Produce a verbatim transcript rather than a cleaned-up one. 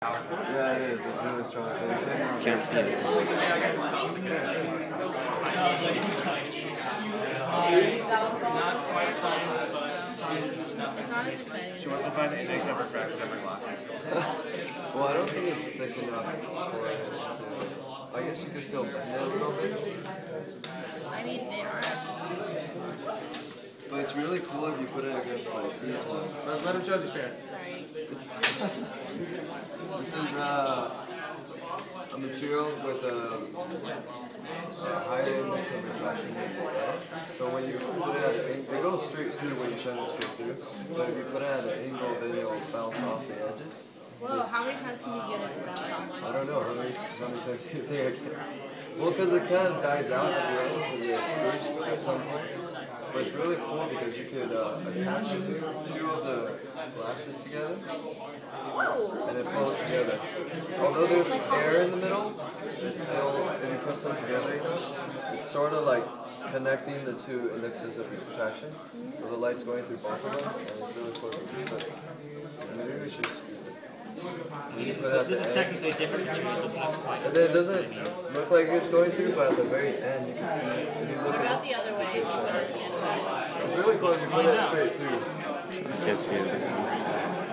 Yeah, it is. It's really strong. So you can, Can't see it. She wants to find the index of refraction of her glasses. well, I don't think it's thick enough for it to. I guess you could still bend it a little bit. I mean, they are actually. But it's really cool if you put it against like these ones. Let, let him show us his parent. Sorry. It's this is uh, a material with a, a high index of refraction. So when you put it at an angle, it goes straight through when you shine it straight through. But if you put it at an angle, then it'll bounce off the edges. Whoa, how many times can you get it to bounce off? I don't know. How many, how many times do you think I can? Well, because it kind of dies out at the end because it escapes at some point. But it's really cool because you could uh, attach two of the glasses together and it flows together. Although there's air in the middle, it's still, if you press them together enough, it's sort of like connecting the two indexes of refraction. So the light's going through both of them and it's really cool. But maybe we should see it. So this is technically different materials. It's not quite. And then it doesn't look like it's going through, but at the very end you can see it. If you look What at about the other way? If you put it at the end of it? it's really cool if you put it straight through. You can't see it.